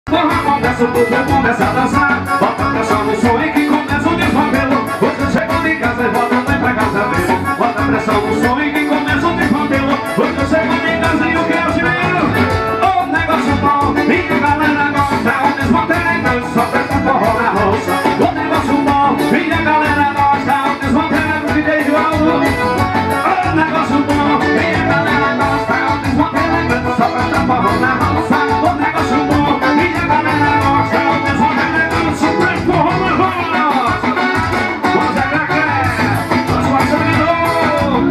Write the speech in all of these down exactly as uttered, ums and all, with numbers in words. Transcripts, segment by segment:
Começa o povo, começa a dançar. Bota pressão no som e que começa o desmantelo. Você chega em casa e volta bem pra casa dele. Bota pressão no som e que começa o desmantelo. Você chega em casa e o que é o dinheiro? O negócio bom, e a galera gosta. O desmantelo é doido, só presta forró na roça. O negócio bom, e a galera gosta. O desmantelo é do D J João. O negócio bom, e a galera gosta. O desmantelo é doido, só presta forró na roça. O negócio bom, e a galera gosta. O desmantelo é doido, só presta forró na roça. Vamos agregar, vamos passar de novo.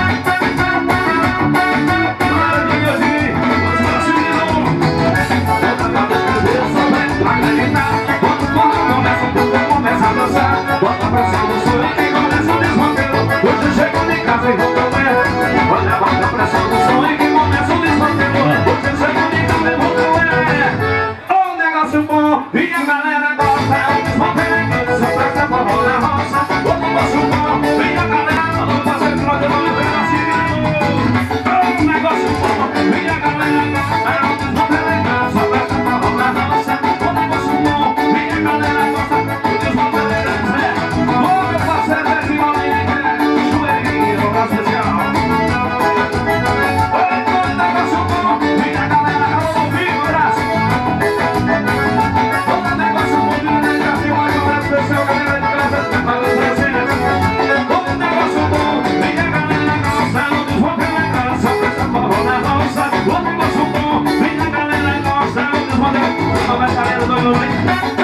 Maravilhosinho, vamos passar de novo. Bota pra cabeça, vai pra acreditar. Bota o forró, começa o povo, começa a dançar. Bota pra cima do sonho que começa o desmantelo. Hoje chegou em casa e voltou bem. Olha, bota pra cima do sonho que começa o desmantelo. Hoje chegou em casa e voltou bem. O negócio bom e a galera gosta. O desmantelo só presta forró na roça. O negócio bom e a galera não passa de troca, não leva assim. O negócio bom e a galera gosta. O desmantelo só presta forró na roça. O negócio bom e a galera gosta. O desmantelo é ô meu parceiro é de Malinha, joelhinho pra social. O negócio bom e a galera calou no vivo, braço. O negócio bom e a galera tem uma galera especial, galera de casa, para os presentes. O negócio bom e a galera gosta. O desmantelo só presta forró na roça. O negócio bom e a galera gosta. O desmantelo, vai galera do noite.